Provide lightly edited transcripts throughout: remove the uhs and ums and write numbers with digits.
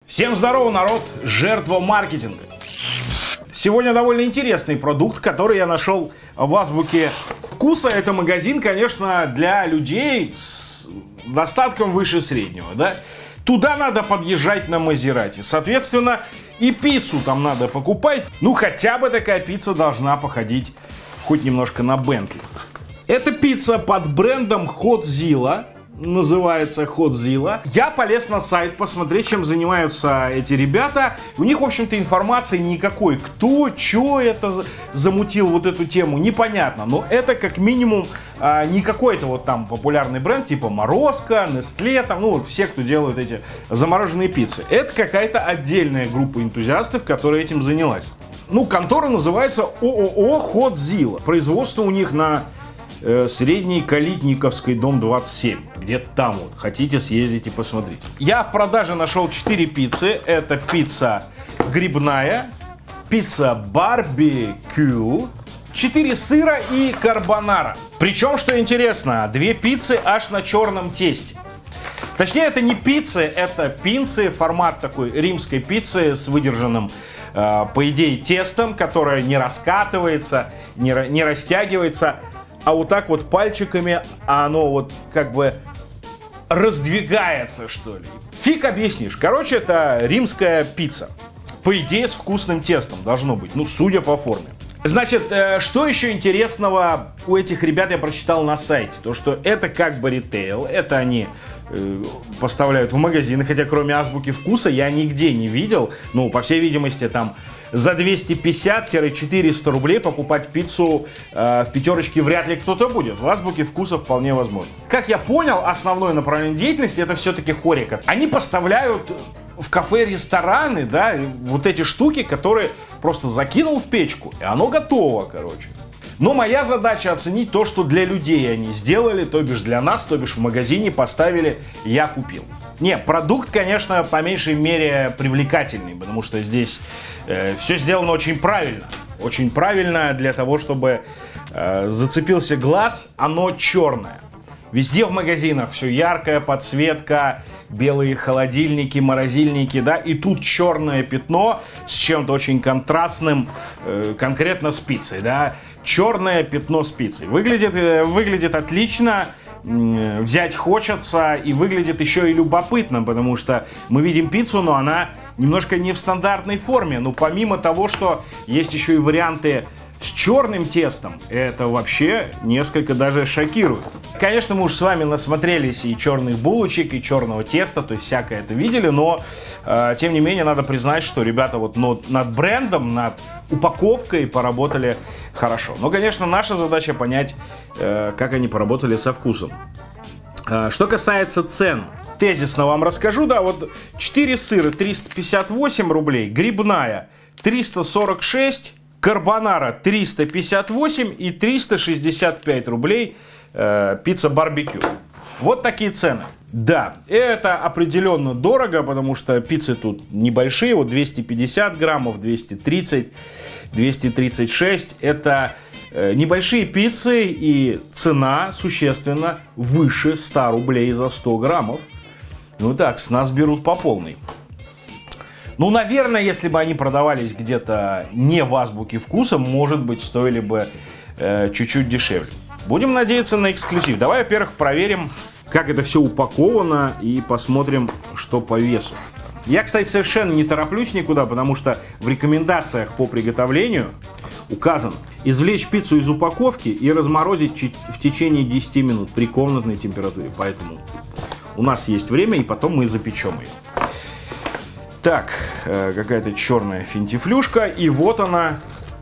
Всем здорово, народ! Жертва маркетинга. Сегодня довольно интересный продукт, который я нашел в азбуке вкуса. Это магазин, конечно, для людей с достатком выше среднего, да? Туда надо подъезжать на Мазерати. Соответственно, и пиццу там надо покупать. Ну, хотя бы такая пицца должна походить хоть немножко на Бентли. Это пицца под брендом Хоdzilla. Называется Хоdzilla. Я полез на сайт посмотреть, чем занимаются эти ребята. У них, в общем-то, информации никакой. Кто, чё это замутил вот эту тему, непонятно. Но это как минимум не какой-то вот там популярный бренд, типа Морозко, Nestlé, там, ну вот все, кто делают эти замороженные пиццы. Это какая-то отдельная группа энтузиастов, которая этим занялась. Ну, контора называется ООО Хоdzilla. Производство у них на Средней Калитниковской, дом 27. Где-то там вот. Хотите, съездите, посмотрите. Я в продаже нашел 4 пиццы. Это пицца грибная, пицца барбекю, 4 сыра и карбонара. Причем, что интересно, 2 пиццы аж на черном тесте. Точнее, это не пиццы, это пинцы. Формат такой римской пиццы с выдержанным, по идее, тестом, которое не раскатывается, не растягивается. А вот так вот пальчиками оно вот как бы раздвигается, что ли. Фиг объяснишь. Короче, это римская пицца. По идее, с вкусным тестом должно быть. Ну, судя по форме. Значит, что еще интересного у этих ребят я прочитал на сайте? То, что это как бы ритейл. Это они поставляют в магазины. Хотя кроме азбуки вкуса я нигде не видел. Ну, по всей видимости, там за 250-400 рублей покупать пиццу в пятерочке вряд ли кто-то будет. В азбуке вкуса вполне возможно. Как я понял, основное направление деятельности это все-таки хорика. Они поставляют в кафе, рестораны, да, вот эти штуки, которые просто закинул в печку, и оно готово, короче. Но моя задача оценить то, что для людей они сделали, то бишь для нас, то бишь в магазине поставили, я купил. Не, продукт, конечно, по меньшей мере привлекательный, потому что здесь все сделано очень правильно. Очень правильно для того, чтобы зацепился глаз, оно черное. Везде в магазинах все яркая подсветка, белые холодильники, морозильники, да, и тут черное пятно с чем-то очень контрастным, конкретно с пиццей, да, черное пятно с пиццей. Выглядит отлично, взять хочется и выглядит еще и любопытно, потому что мы видим пиццу, но она немножко не в стандартной форме, но помимо того, что есть еще и варианты с черным тестом, это вообще несколько даже шокирует. Конечно, мы уж с вами насмотрелись и черных булочек, и черного теста, то есть всякое это видели, но тем не менее надо признать, что ребята вот над брендом, над упаковкой поработали хорошо. Но, конечно, наша задача понять, как они поработали со вкусом. Что касается цен, тезисно вам расскажу, да, вот 4 сыра 358 рублей, грибная 346, карбонара 358 и 365 рублей пицца барбекю. Вот такие цены. Да, это определенно дорого, потому что пиццы тут небольшие, вот 250 граммов, 230, 236. Это небольшие пиццы, и цена существенно выше 100 рублей за 100 граммов. Ну так, с нас берут по полной. Ну, наверное, если бы они продавались где-то не в азбуке вкуса, может быть, стоили бы чуть-чуть дешевле. Будем надеяться на эксклюзив. Давай, во-первых, проверим, как это все упаковано, и посмотрим, что по весу. Я, кстати, совершенно не тороплюсь никуда, потому что в рекомендациях по приготовлению указано извлечь пиццу из упаковки и разморозить в течение 10 минут при комнатной температуре. Поэтому у нас есть время, и потом мы запечем ее. Так, какая-то черная финтифлюшка, и вот она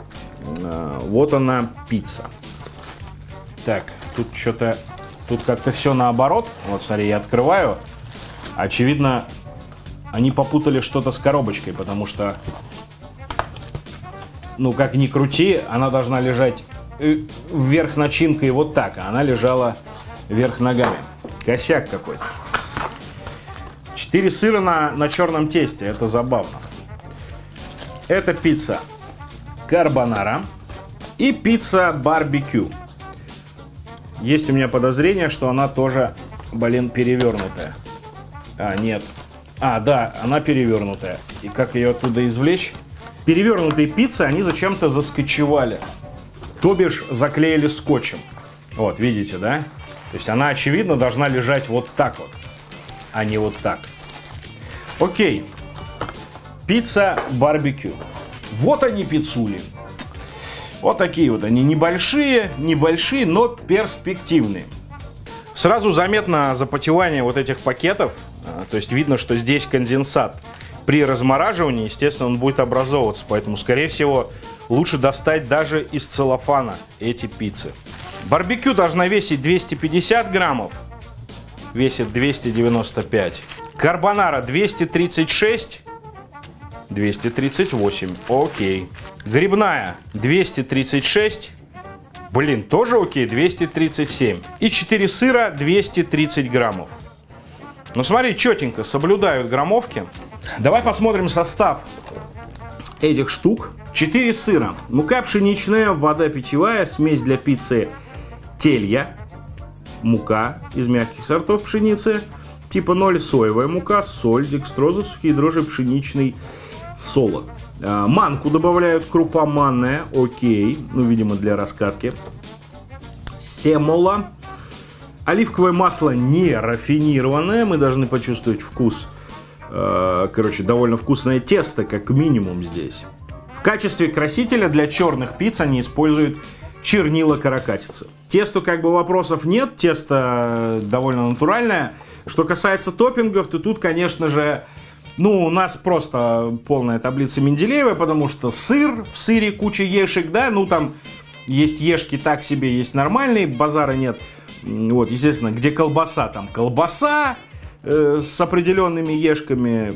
пицца. Так, тут что-то, тут как-то все наоборот. Вот, смотри, я открываю. Очевидно, они попутали что-то с коробочкой, потому что, ну, как ни крути, она должна лежать вверх начинкой вот так, а она лежала вверх ногами. Косяк какой-то. 4 сыра на черном тесте, это забавно. Это пицца карбонара и пицца барбекю. Есть у меня подозрение, что она тоже, блин, перевернутая. А, нет. А, да, она перевернутая. И как ее оттуда извлечь? Перевернутые пиццы, они зачем-то заскотчевали. То бишь, заклеили скотчем. Вот, видите, да? То есть она, очевидно, должна лежать вот так вот, а не вот так. Окей. Пицца барбекю. Вот они, пиццули. Вот такие вот они. Небольшие, но перспективные. Сразу заметно запотевание вот этих пакетов. То есть видно, что здесь конденсат. При размораживании, естественно, он будет образовываться. Поэтому, скорее всего, лучше достать даже из целлофана эти пиццы. Барбекю должна весить 250 граммов. Весит 295. Карбонара 236. 238. Окей. Грибная 236. Блин, тоже окей. 237. И 4 сыра 230 граммов. Ну смотри, четенько соблюдают граммовки. Давай посмотрим состав этих штук. 4 сыра. Мука пшеничная, вода питьевая, смесь для пиццы телья. Мука из мягких сортов пшеницы. Типа 0 соевая мука, соль, декстроза, сухие дрожжи, пшеничный солод. Манку добавляют, крупа манная, окей, ну, видимо, для раскатки. Семола. Оливковое масло не рафинированное, мы должны почувствовать вкус. Короче, довольно вкусное тесто, как минимум здесь. В качестве красителя для черных пиц они используют чернила каракатицы. Тесту как бы вопросов нет, тесто довольно натуральное. Что касается топпингов, то тут, конечно же, ну, у нас просто полная таблица Менделеева, потому что сыр, в сыре куча ешек, да, ну, там есть ешки так себе, есть нормальные, базара нет. Вот, естественно, где колбаса, там колбаса с определенными ешками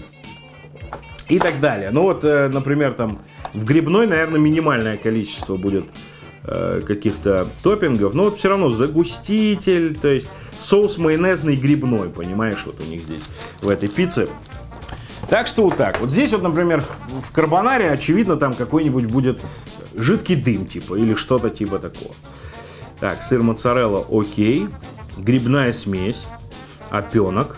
и так далее. Ну, вот, например, там в грибной, наверное, минимальное количество будет каких-то топпингов, но вот все равно загуститель, то есть соус майонезный грибной, понимаешь, вот у них здесь в этой пицце. Так что вот так. Вот здесь вот, например, в карбонаре, очевидно, там какой-нибудь будет жидкий дым, типа, или что-то типа такого. Так, сыр моцарелла, окей. Грибная смесь, опенок.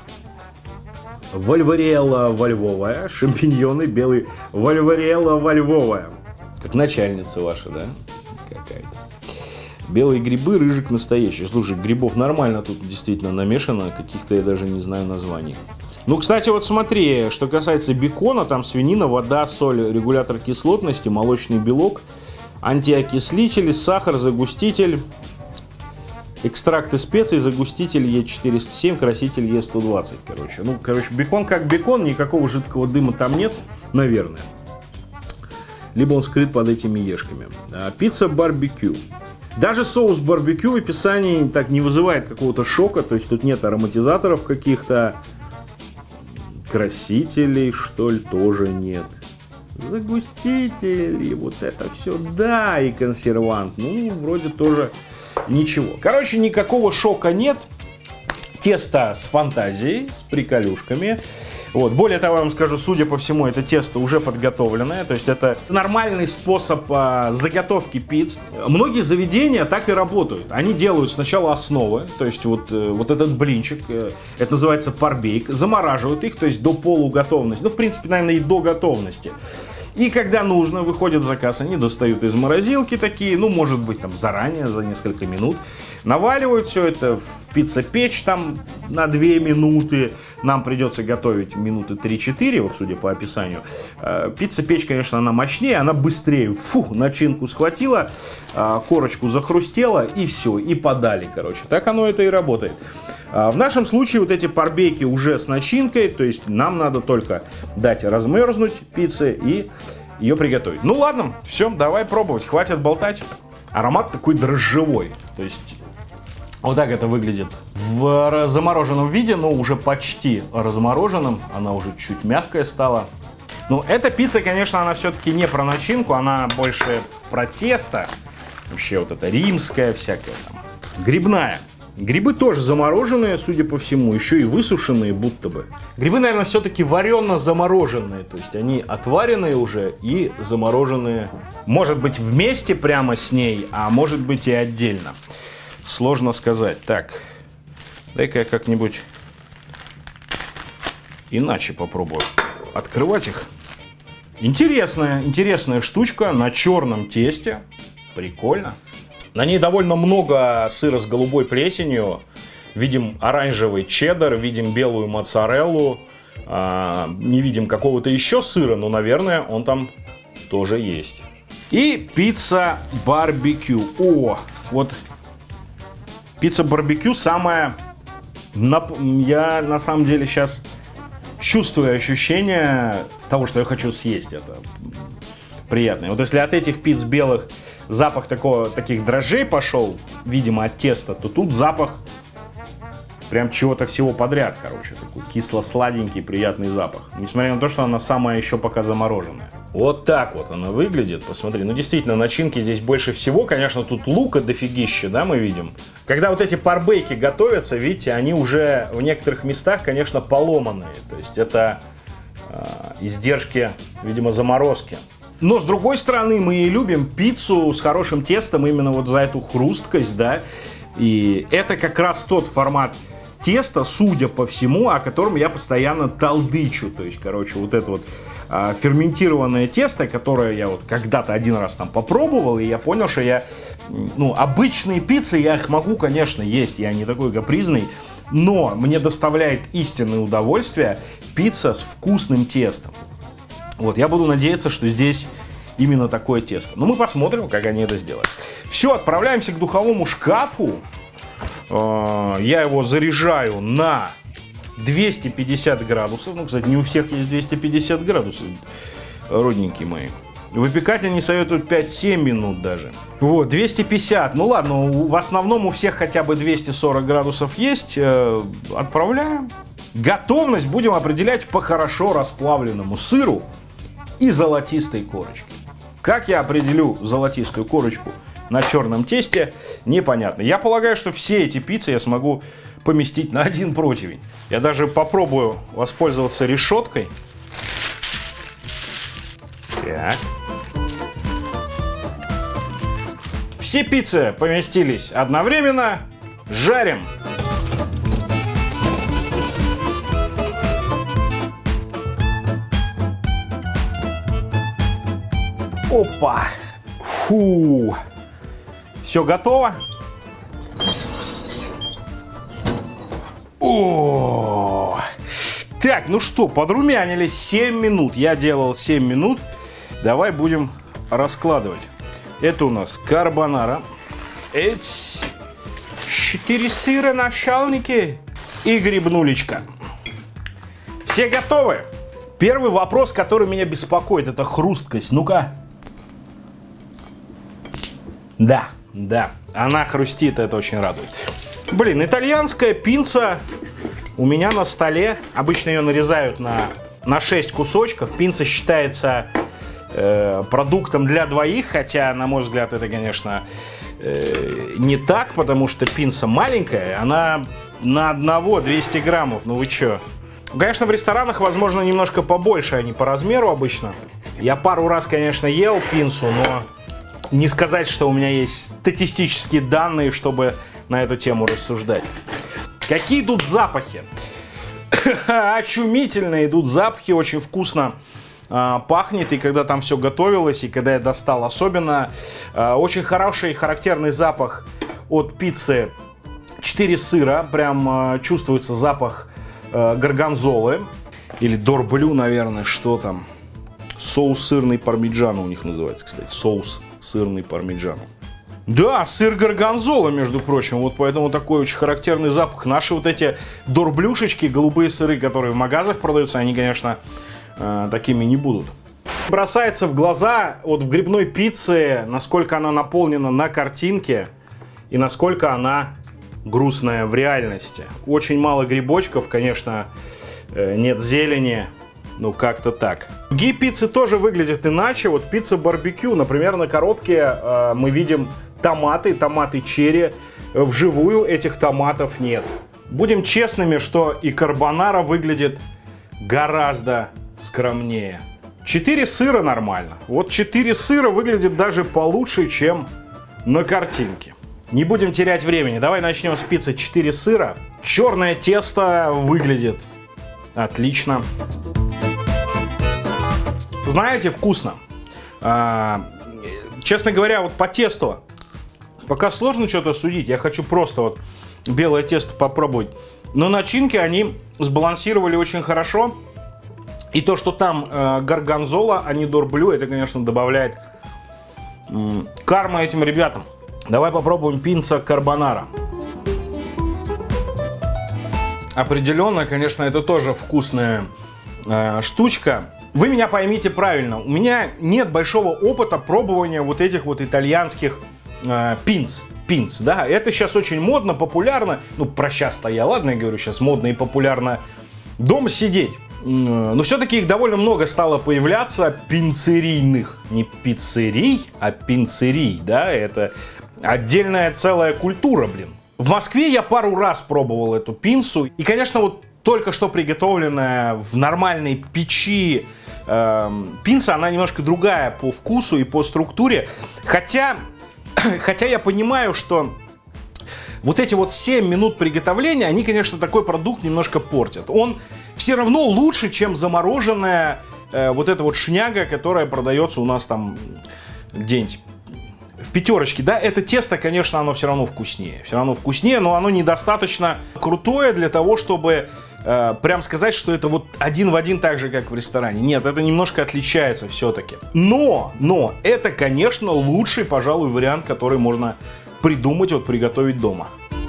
Вольвариэлла вольвовая, шампиньоны белый, вольвариэлла вольвовая. Как начальница ваша, да? Какая-то. Белые грибы, рыжик настоящий. Слушай, грибов нормально тут действительно намешано, каких-то я даже не знаю названий. Ну, кстати, вот смотри, что касается бекона, там свинина, вода, соль, регулятор кислотности, молочный белок, антиокислитель, сахар, загуститель, экстракты специй, загуститель Е407, краситель Е120, короче. Ну, короче, бекон как бекон, никакого жидкого дыма там нет, наверное. Либо он скрыт под этими ешками. Пицца барбекю. Даже соус барбекю в описании так не вызывает какого-то шока, то есть тут нет ароматизаторов каких-то, красителей, что ли, тоже нет. Загустители, вот это все, да, и консервант, ну, вроде тоже ничего. Короче, никакого шока нет. Тесто с фантазией, с приколюшками. Вот. Более того, я вам скажу, судя по всему, это тесто уже подготовленное. То есть это нормальный способ заготовки пиц. Многие заведения так и работают. Они делают сначала основы, то есть вот этот блинчик, это называется парбейк, замораживают их, то есть до полуготовности. Ну, в принципе, наверное, и до готовности. И когда нужно, выходит заказ, они достают из морозилки такие, ну, может быть, там заранее, за несколько минут, наваливают все это в пицца-печь там на 2 минуты. Нам придется готовить минуты 3-4, вот судя по описанию. Пицца-печь, конечно, она мощнее, она быстрее. Фу, начинку схватила, корочку захрустела и все, и подали, короче. Так оно это и работает. В нашем случае вот эти парбейки уже с начинкой, то есть нам надо только дать размерзнуть пиццы и ее приготовить. Ну ладно, все, давай пробовать, хватит болтать. Аромат такой дрожжевой, то есть вот так это выглядит в замороженном виде, но уже почти размороженном, она уже чуть мягкая стала. Ну, эта пицца, конечно, она все-таки не про начинку, она больше про тесто. Вообще вот это римская всякая там. Грибная. Грибы тоже замороженные, судя по всему, еще и высушенные будто бы. Грибы, наверное, все-таки варено-замороженные, то есть они отваренные уже и замороженные. Может быть вместе прямо с ней, а может быть и отдельно. Сложно сказать. Так, дай-ка я как-нибудь иначе попробую открывать их. Интересная штучка на черном тесте. Прикольно. На ней довольно много сыра с голубой плесенью. Видим оранжевый чеддер, видим белую моцареллу. Не видим какого-то еще сыра, но, наверное, он там тоже есть. И пицца барбекю. О, вот пицца барбекю самая... Я на самом деле сейчас чувствую ощущение того, что я хочу съесть. Это приятно. Вот если от этих пиц белых запах таких дрожжей пошел, видимо, от теста, то тут запах прям чего-то всего подряд, короче. Такой кисло-сладенький, приятный запах. Несмотря на то, что она самая еще пока замороженная. Вот так вот она выглядит, посмотри. Ну, действительно, начинки здесь больше всего. Конечно, тут лука дофигища, да, мы видим. Когда вот эти парбейки готовятся, видите, они уже в некоторых местах, конечно, поломанные. То есть это издержки, видимо, заморозки. Но, с другой стороны, мы и любим пиццу с хорошим тестом именно вот за эту хрусткость, да. И это как раз тот формат теста, судя по всему, о котором я постоянно толдычу. То есть, короче, вот это вот ферментированное тесто, которое я вот когда-то один раз там попробовал, и я понял, что я, ну, обычные пиццы, я их могу, конечно, есть, я не такой капризный, но мне доставляет истинное удовольствие пицца с вкусным тестом. Вот, я буду надеяться, что здесь именно такое тесто. Но мы посмотрим, как они это сделают. Все, отправляемся к духовому шкафу. Я его заряжаю на 250 градусов. Ну, кстати, не у всех есть 250 градусов, родненькие мои. Выпекать они советуют 5-7 минут даже. Вот, 250. Ну ладно, в основном у всех хотя бы 240 градусов есть. Отправляем. Готовность будем определять по хорошо расплавленному сыру и золотистой корочке. Как я определю золотистую корочку на черном тесте, непонятно. Я полагаю, что все эти пиццы я смогу поместить на один противень. Я даже попробую воспользоваться решеткой. Так. Все пиццы поместились одновременно. Жарим. Опа! Фу! Все готово? О! Так, ну что, подрумянили 7 минут. Я делал 7 минут. Давай будем раскладывать. Это у нас карбонара. 4 сыра начальники и грибнулечка. Все готовы? Первый вопрос, который меня беспокоит, это хрусткость. Ну-ка. Да, она хрустит, это очень радует. Блин, итальянская пинца у меня на столе. Обычно ее нарезают на 6 кусочков. Пинца считается продуктом для двоих, хотя, на мой взгляд, это, конечно, не так, потому что пинца маленькая, она на одного 200 граммов, ну вы чё? Конечно, в ресторанах, возможно, немножко побольше они по размеру обычно. Я пару раз, конечно, ел пинцу, но не сказать, что у меня есть статистические данные, чтобы на эту тему рассуждать. Какие тут запахи? Очумительно идут запахи, очень вкусно пахнет. И когда там все готовилось, и когда я достал особенно, очень хороший, характерный запах от пиццы 4 сыра. Прям чувствуется запах горгонзолы. Или дорблю, наверное, что там. Соус сырный пармиджано у них называется, кстати. Соус сырный пармиджано. Да, сыр горгонзола, между прочим. Вот поэтому такой очень характерный запах. Наши вот эти дорблюшечки, голубые сыры, которые в магазах продаются, они, конечно, такими не будут. Бросается в глаза вот в грибной пицце, насколько она наполнена на картинке и насколько она грустная в реальности. Очень мало грибочков, конечно, нет зелени. Ну, как-то так. Другие пиццы тоже выглядят иначе. Вот пицца барбекю, например, на коробке мы видим томаты черри. Вживую этих томатов нет. Будем честными, что и карбонара выглядит гораздо скромнее. 4 сыра нормально. Вот 4 сыра выглядит даже получше, чем на картинке. Не будем терять времени. Давай начнем с пиццы 4 сыра. Черное тесто выглядит Отлично. Знаете, вкусно. Честно говоря, вот по тесту пока сложно что-то судить. Я хочу просто вот белое тесто попробовать. Но начинки они сбалансировали очень хорошо. И то, что там горгонзола, а не дорблю, это, конечно, добавляет карма этим ребятам. Давай попробуем пинца карбонара. Определенно, конечно, это тоже вкусная штучка. Вы меня поймите правильно. У меня нет большого опыта пробования вот этих вот итальянских пинц. Пинц, да, это сейчас очень модно, популярно. Ну, про сейчас-то я, ладно, я говорю, сейчас модно и популярно дома сидеть. Но все-таки их довольно много стало появляться пинцерийных. Не пиццерий, а пинцерий, да, это отдельная целая культура, блин. В Москве я пару раз пробовал эту пинцу. И, конечно, вот только что приготовленная в нормальной печи пинца, она немножко другая по вкусу и по структуре. Хотя я понимаю, что вот эти вот 7 минут приготовления, они, конечно, такой продукт немножко портят. Он все равно лучше, чем замороженная вот эта вот шняга, которая продается у нас там где-нибудь в пятерочке. Да, это тесто, конечно, оно все равно вкуснее. Все равно вкуснее, но оно недостаточно крутое для того, чтобы прям сказать, что это вот один в один так же, как в ресторане. Нет, это немножко отличается все-таки. Но это, конечно, лучший, пожалуй, вариант, который можно придумать, вот приготовить дома.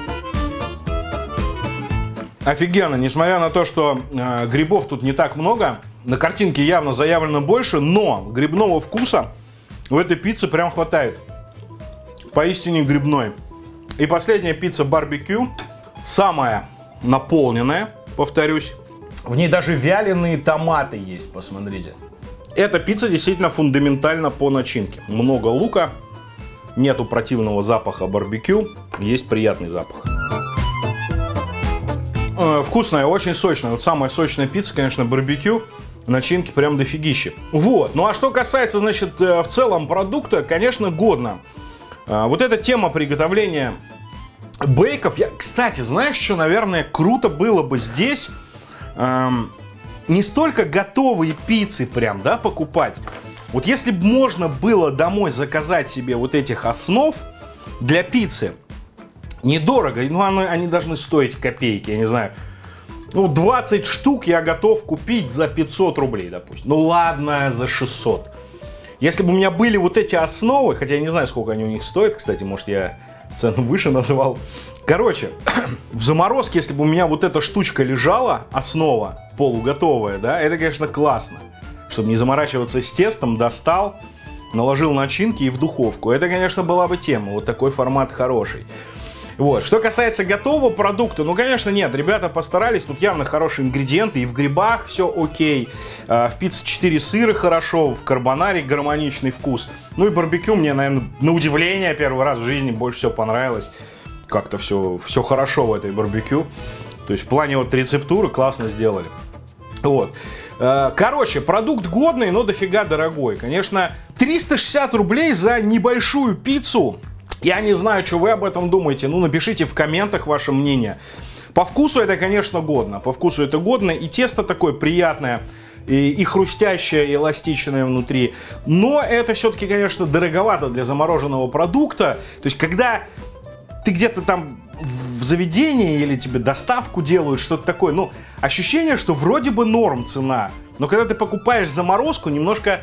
Офигенно, несмотря на то, что грибов тут не так много, на картинке явно заявлено больше, но грибного вкуса в этой пицце прям хватает. Поистине грибной. И последняя пицца барбекю, самая наполненная, повторюсь. В ней даже вяленые томаты есть, посмотрите. Эта пицца действительно фундаментальна по начинке. Много лука, нету противного запаха барбекю, есть приятный запах. Вкусная, очень сочная. Вот самая сочная пицца, конечно, барбекю. Начинки прям дофигища. Вот. Ну а что касается, значит, в целом продукта, конечно, годно. Вот эта тема приготовления бейков. Кстати, знаешь, что, наверное, круто было бы здесь не столько готовые пиццы прям, да, покупать. Вот если бы можно было домой заказать себе вот этих основ для пиццы, недорого, ну они должны стоить копейки, я не знаю. Ну, 20 штук я готов купить за 500 рублей, допустим. Ну ладно, за 600. Если бы у меня были вот эти основы, хотя я не знаю, сколько они у них стоят, кстати, может, я цену выше назвал. Короче, в заморозке, если бы у меня вот эта штучка лежала, основа полуготовая, да, это, конечно, классно. Чтобы не заморачиваться с тестом, достал, наложил начинки и в духовку. Это, конечно, была бы тема. Вот такой формат хороший. Вот. Что касается готового продукта, ну, конечно, нет, ребята постарались, тут явно хорошие ингредиенты, и в грибах все окей, в пицце 4 сыра хорошо, в карбонаре гармоничный вкус, ну и барбекю мне, наверное, на удивление первый раз в жизни больше всего понравилось, как-то все хорошо в этой барбекю, то есть в плане вот рецептуры классно сделали, вот. Короче, продукт годный, но дофига дорогой, конечно, 360 рублей за небольшую пиццу. Я не знаю, что вы об этом думаете. Ну, напишите в комментах ваше мнение. По вкусу это, конечно, годно. По вкусу это годно. И тесто такое приятное, и хрустящее, и эластичное внутри. Но это все-таки, конечно, дороговато для замороженного продукта. То есть, когда ты где-то там в заведении или тебе доставку делают, что-то такое, ну, ощущение, что вроде бы норм цена. Но когда ты покупаешь заморозку, немножко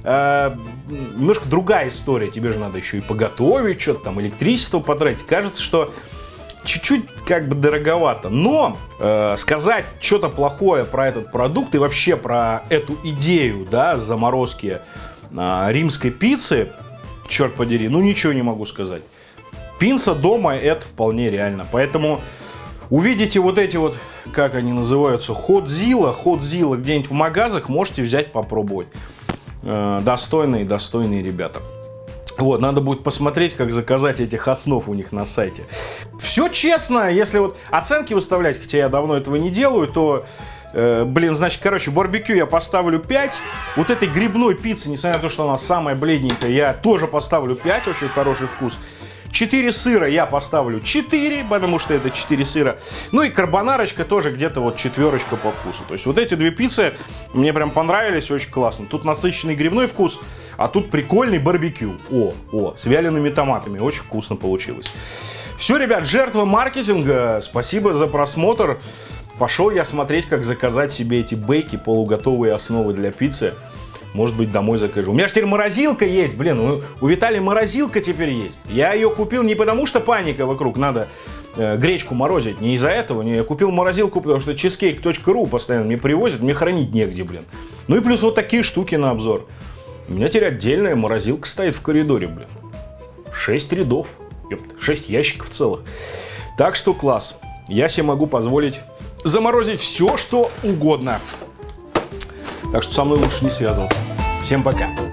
другая история. Тебе же надо еще и поготовить, что-то там, электричество потратить. Кажется, что чуть-чуть как бы дороговато. Но сказать что-то плохое про этот продукт и вообще про эту идею, да, заморозки римской пиццы, черт подери, ну ничего не могу сказать. Пицца дома — это вполне реально. Поэтому увидите вот эти вот, как они называются, ходзилла где-нибудь в магазах, можете взять, попробовать. Достойные ребята. Вот, надо будет посмотреть, как заказать этих основ у них на сайте. Все честно, если вот оценки выставлять, хотя я давно этого не делаю, то, значит, короче, барбекю я поставлю 5. Вот этой грибной пиццы, несмотря на то, что она самая бледненькая, я тоже поставлю 5, очень хороший вкус. 4 сыра я поставлю 4, потому что это 4 сыра. Ну и карбонарочка тоже где-то вот 4 по вкусу. То есть вот эти две пиццы мне прям понравились, очень классно. Тут насыщенный грибной вкус, а тут прикольный барбекю. С вялеными томатами. Очень вкусно получилось. Все, ребят, жертва маркетинга. Спасибо за просмотр. Пошел я смотреть, как заказать себе эти бейки, полуготовые основы для пиццы. Может быть, домой закажу. У меня же теперь морозилка есть, блин. У Виталия морозилка теперь есть. Я ее купил не потому, что паника вокруг, надо гречку морозить. Не из-за этого. Я купил морозилку, потому что cheesecake.ru постоянно мне привозят, мне хранить негде, блин. Ну и плюс вот такие штуки на обзор. У меня теперь отдельная морозилка стоит в коридоре, блин. 6 рядов. 6 ящиков целых. Так что класс. Я себе могу позволить заморозить все, что угодно. Так что со мной лучше не связываться. Всем пока.